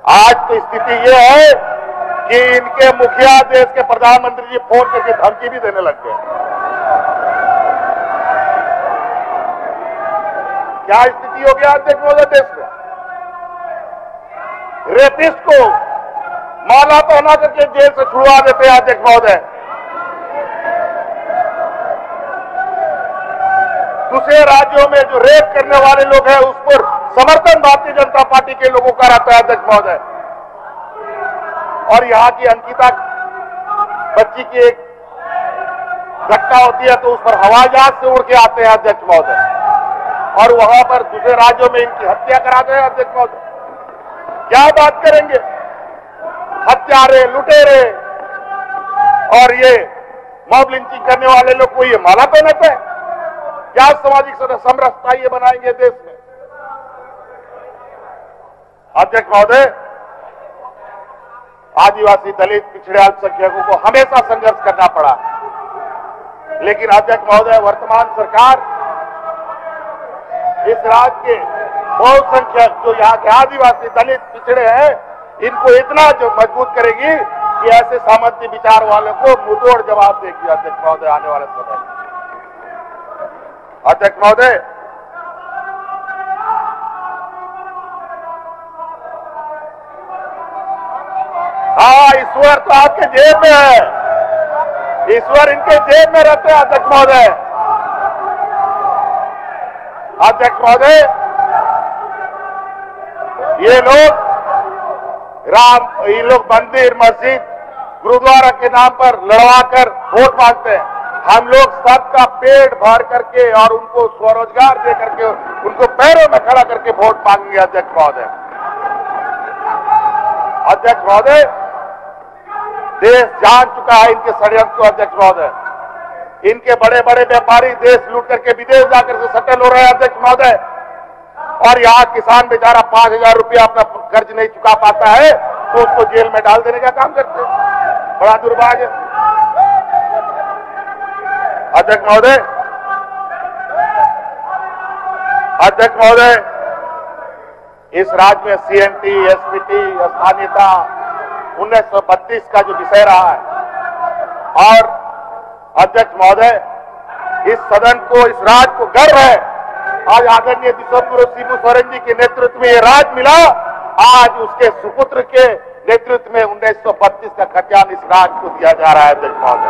आज तो स्थिति ये है कि इनके मुखिया देश के प्रधानमंत्री जी फोन करके धमकी भी देने लग गए। क्या स्थिति हो गया अध्यक्ष महोदय देश में? रेपिस्ट को माला पहना करके जेल से छुड़वा देते हैं अध्यक्ष महोदय। दूसरे राज्यों में जो रेप करने वाले लोग हैं उस पर समर्थन भारतीय जनता पार्टी के लोगों का रहता है अध्यक्ष महोदय। और यहाँ की अंकिता बच्ची की एक घटना होती है तो उस पर हवाई जहाज से उड़ के आते हैं अध्यक्ष महोदय, और वहां पर दूसरे राज्यों में इनकी हत्या कराते हैं अध्यक्ष महोदय। क्या बात करेंगे? हत्यारे, लुटेरे और ये मॉब लिंचिंग करने वाले लोग को ये माला पहनाते हैं। क्या सामाजिक समरसता ये बनाएंगे देश में? अध्यक्ष महोदय, आदिवासी, दलित, पिछड़े अल्पसंख्यकों को हमेशा संघर्ष करना पड़ा, लेकिन अध्यक्ष महोदय वर्तमान सरकार इस राज्य के बहुसंख्यक जो यहाँ के आदिवासी, दलित, पिछड़े हैं, इनको इतना जो मजबूत करेगी कि ऐसे सामंती विचार वालों को मुंहतोड़ जवाब देगी अध्यक्ष महोदय आने वाले समय। अध्यक्ष महोदय, हाँ, ईश्वर तो आपके जेब में है, ईश्वर इनके जेब में रहते हैं अध्यक्ष महोदय। अध्यक्ष महोदय, ये लोग मंदिर, मस्जिद, गुरुद्वारा के नाम पर लड़वाकर वोट मांगते हैं। हम लोग सबका पेट भर करके और उनको स्वरोजगार दे करके उनको पैरों में खड़ा करके वोट मांगेंगे अध्यक्ष महोदय। अध्यक्ष महोदय, देश जान चुका है इनके षड्यंत्र को अध्यक्ष महोदय। इनके बड़े बड़े व्यापारी देश लूट करके विदेश जाकर के सेटल हो रहे हैं अध्यक्ष महोदय, और यहाँ किसान बेचारा 5,000 रुपया अपना कर्ज नहीं चुका पाता है तो उसको जेल में डाल देने का काम करते हैं। बड़ा दुर्भाग्य। अध्यक्ष महोदय, अध्यक्ष महोदय, इस राज्य में सीएनटी, एसपीटी, स्थानीयता 1932 का जो विषय रहा है, और अध्यक्ष महोदय, इस सदन को, इस राज्य को गर्व है आज आदरणीय विश्वगुरु शिबू सोरेन जी के नेतृत्व में ये राज्य मिला। आज उसके सुपुत्र के नेतृत्व में 1932 का खतियान इस राज्य को दिया जा रहा है अध्यक्ष महोदय।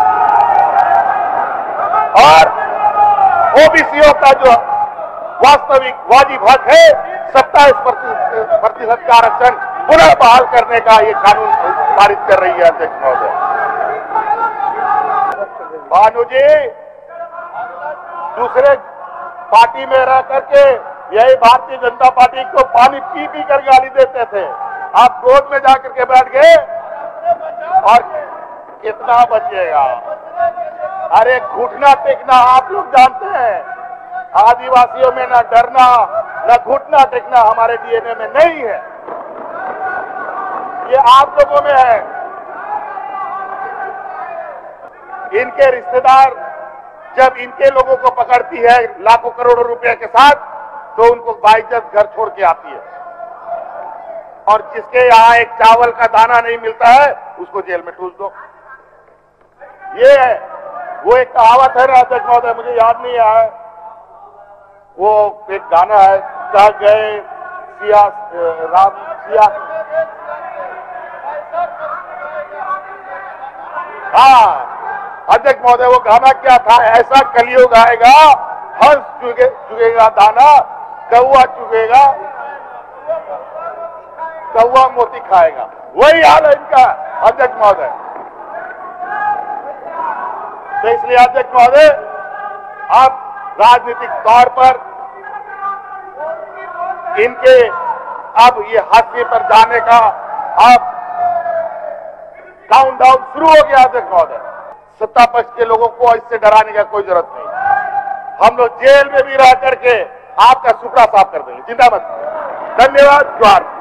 और ओबीसीओ का जो वास्तविक वाजिब हक है 27% का आरक्षण पुनः बहाल करने का ये कानून पारित कर रही है अध्यक्ष महोदय। भानु जी दूसरे पार्टी में रह करके यही भारतीय जनता पार्टी को पानी पी पी कर गाली देते थे, आप गोद में जाकर के बैठ गए और कितना बचिएगा? अरे घुटना टेकना आप लोग जानते हैं, आदिवासियों में न डरना न घुटना टेकना हमारे डीएनए में नहीं है, ये आप लोगों में है। इनके रिश्तेदार जब इनके लोगों को पकड़ती है लाखों करोड़ों रुपए के साथ तो उनको बाइज्जत घर छोड़ के आती है, और जिसके यहाँ एक चावल का दाना नहीं मिलता है उसको जेल में ठूस दो। ये है वो एक कहावत है ना अध्यक्ष महोदय, मुझे याद नहीं आया, वो एक गाना है, कह गए सिया राम सिया, हाँ अध्यक्ष महोदय, वो गाना क्या था? ऐसा कलयुग आएगा, हंस चुगेगा दाना, कौआ चुगेगा, कौआ मोती खाएगा। वही हाल है इनका अध्यक्ष महोदय। तो इसलिए अध्यक्ष महोदय, आप राजनीतिक तौर पर इनके अब ये हाशिए पर जाने का अब काउंटडाउन शुरू हो गया अध्यक्ष महोदय। सत्ता पक्ष के लोगों को इससे डराने का कोई जरूरत नहीं, हम लोग जेल में भी रह करके आपका सुपड़ा साफ कर देंगे। जिंदाबाद, धन्यवाद, जोहार।